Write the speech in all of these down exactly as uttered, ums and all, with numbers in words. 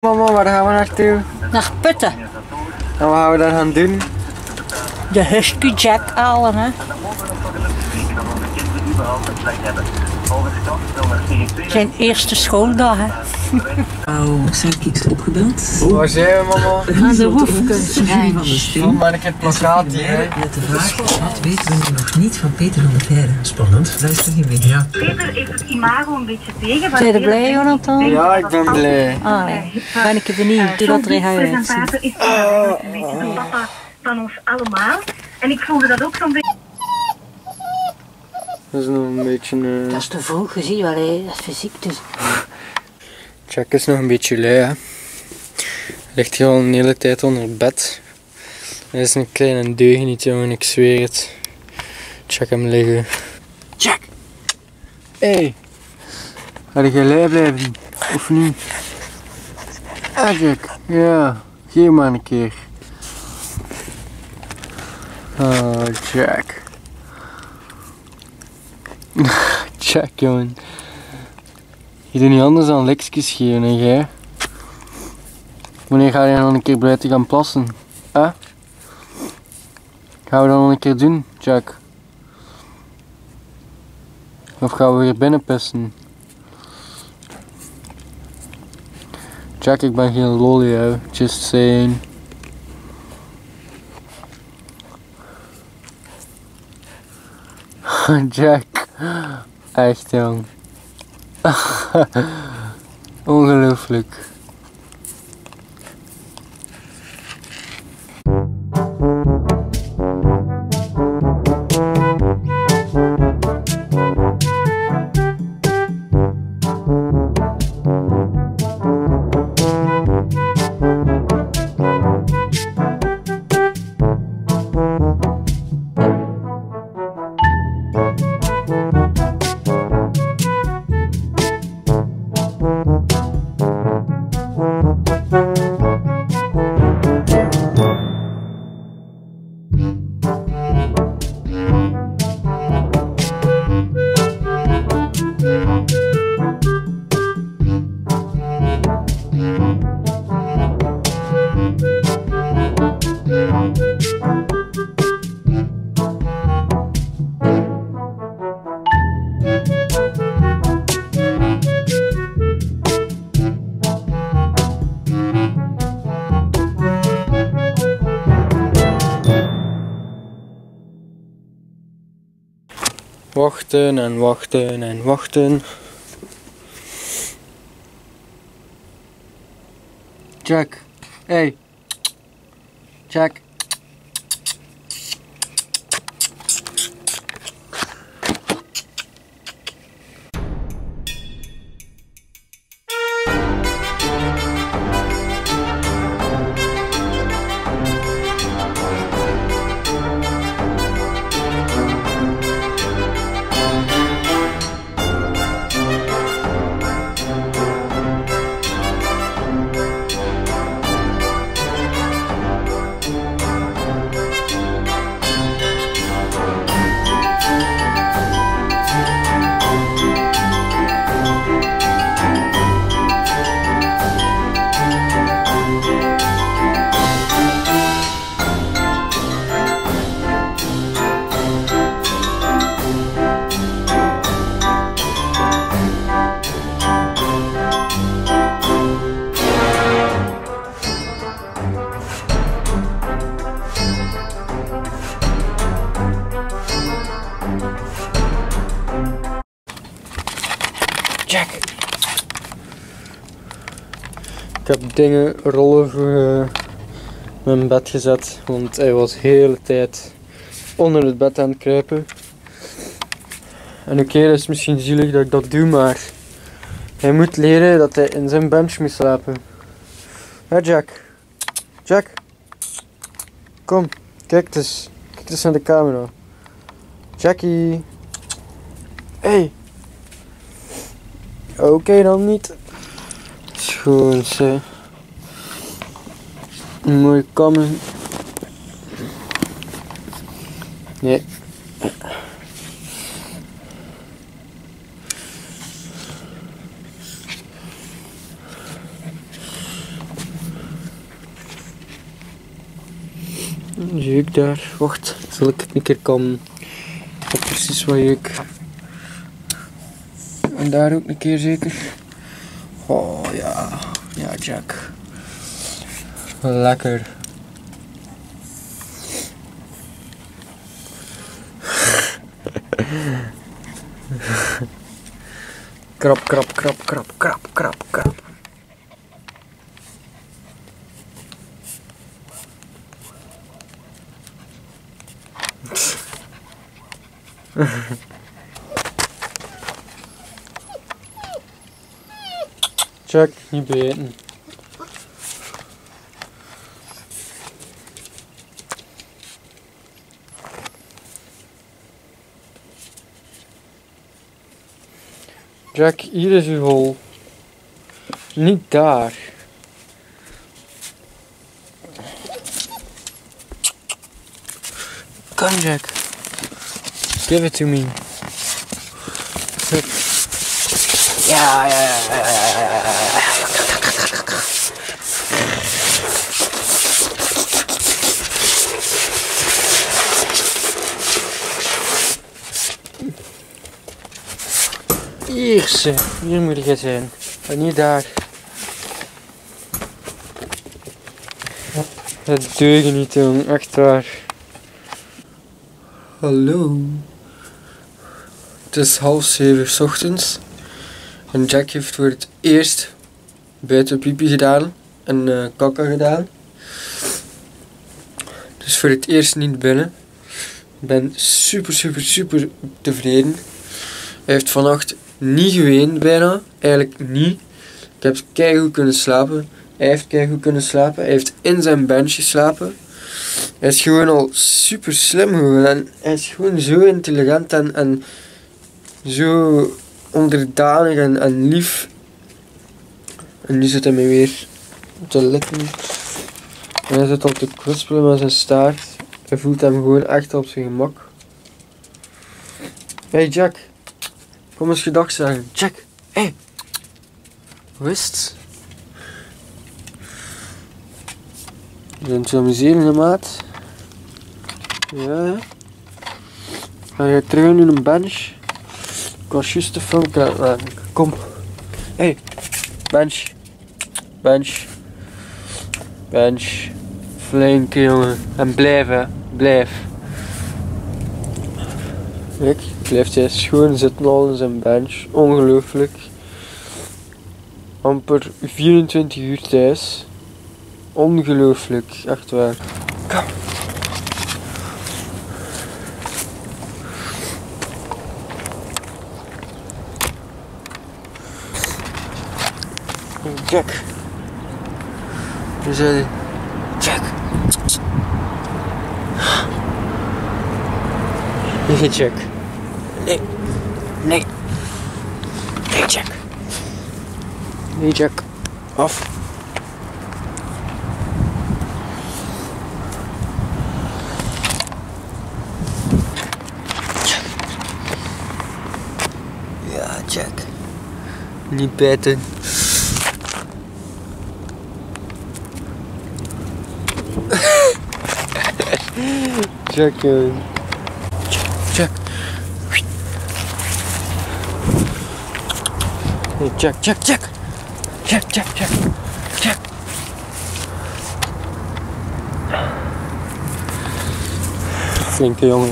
Mama, waar gaan we naartoe? Naar Putten. En wat gaan we daar gaan doen? De Husky Jack halen, hè. Zijn eerste schooldag, hè. Wauw, sidekicks opgebeld. Waar zijn we, mama? Aan de Hoefkunstranch. Kom maar een keer het plakkaat hier, hè. Met de vraag, wat weten we nog niet van Peter van der Heijden? Spannend. Luister je mee? Ja. Peter heeft het imago een beetje tegen. Ben je blij, Jonathan? Ja, ik ben blij. Ah, ja. Ben ik benieuwd hoe dat er gaat uitzien. Presentator is een beetje de papa van ons allemaal. En ik voelde dat ook zo'n beetje. Dat is nog een beetje... Uh... Dat is te vroeg gezien, wel, hè. Dat is fysiek dus. Jack is nog een beetje lui, hè. Hij ligt hier al een hele tijd onder bed. Hij is een kleine deugniet, jongen, ik zweer het. Check hem liggen. Jack! Hé! Hey. Ga je lui blijven? Of niet? Ah, Jack. Ja, geef maar een keer. Oh, Jack. Jack, jongen. Je doet niet anders dan lekjes geven, hè, jij? Wanneer ga je nog een keer buiten gaan plassen? Huh? Gaan we dat nog een keer doen, Jack? Of gaan we weer binnen pissen? Jack, ik ben geen lolly, hè. Just saying. Jack. Echt, jong. Ongelooflijk. Wachten en wachten en wachten. Jack. Hey. Jack. Jack. Ik heb dingen rollen voor uh, mijn bed gezet, want hij was de hele tijd onder het bed aan het kruipen. En oké, okay, dat is misschien zielig dat ik dat doe, maar hij moet leren dat hij in zijn bench moet slapen. Ja, Jack. Jack. Kom, kijk eens. Kijk eens naar de camera. Jackie. Hey. Oké, okay, dan niet. Schoon, ze. Mooi kammen. Nee. Jeuk daar. Wacht, zal ik het een keer kan. Dat precies wat jeuk. En daar ook een keer zeker. Oh ja, ja Jack. Lekker. Krap, krap, krap, krap, krap, krap, krap. Jack, niet beten. Jack, hier is uw hol. Niet daar. Come, Jack. Give it to me. Ja, ja, ja, ja, ja, ja, ja. Hier, ze. Hier moet je zijn. En niet daar. Het deugt niet, jong. Echt waar. Hallo. Het is half zeven 's ochtends. En Jack heeft voor het eerst buiten pipi gedaan. En uh, kakka gedaan. Dus voor het eerst niet binnen. Ik ben super, super, super tevreden. Hij heeft vannacht niet geweend bijna. Eigenlijk niet. Ik heb keigoed kunnen slapen. Hij heeft keigoed kunnen slapen. Hij heeft in zijn bench geslapen. Hij is gewoon al super slim geworden. En hij is gewoon zo intelligent en, en zo onderdanig en, en lief. En nu zit hij me weer te likken. En hij zit al te kwispelen met zijn staart. Hij voelt hem gewoon echt op zijn gemak. Hey Jack. Kom eens gedag zeggen. Jack. Hey. Hoe is het? Je bent zo amuseren, maat. Ja. Ga je terug in een bench? Ik was juist de filmpje aan het maken. Kom. Hey. Bench. Bench. Bench. Flinke jongen. En blijven. Blijf. Kijk, blijft hij schoon zitten al in zijn bench. Ongelooflijk. Amper vierentwintig uur thuis. Ongelooflijk, echt waar. Kom. Jack. Waar zijn die? Jack. Nee, Jack. Nee. Nee. Nee, Jack. Nee, Jack. Af. Jack. Ja, Jack. Niet bijten. Jack, uh, Jack, hey, Jack, Jack, Jack, Jack, Jack, Jack, Jack. Flinke jongen.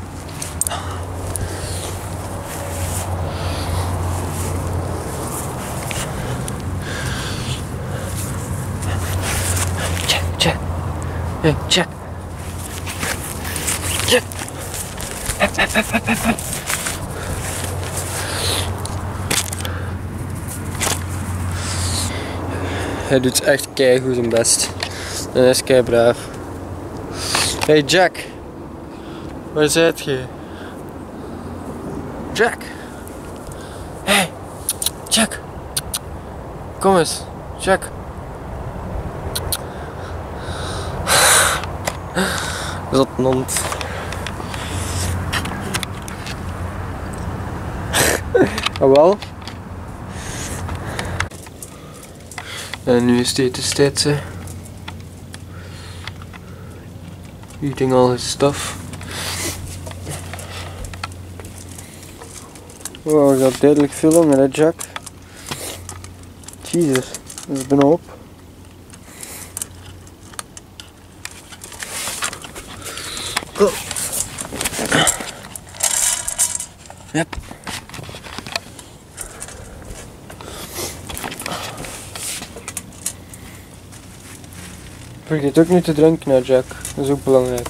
Jack, Jack, hey, Jack. Jack. Hup, hup, hup, hup, hup, hup. Hij doet echt keigoed zijn best. En hij is kei braaf. Hey Jack. Waar zit je? Jack. Hey. Jack. Kom eens. Jack. Zat een hond. Ah wel. En nu is het etenstijd. Eating all his stuff. Wow, dat duidelijk veel langer, hè, Jack? Jezus, dat is bijna op. Go. Yep. Vergeet ook niet te drinken, hè, Jack. Dat is ook belangrijk.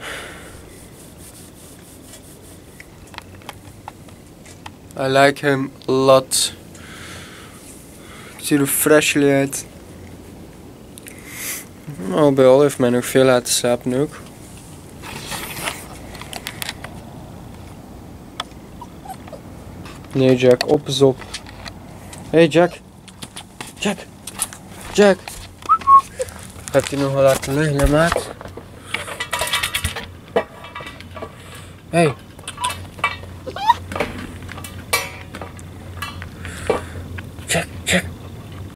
I like him a lot. Ik zie er freshly uit. Nou, bij Al heeft mij nog veel laten slapen ook. Nee, Jack, op is op. Hey Jack. Jack. Jack. Heb je nog wel laten liggen, hè, maat? Hey.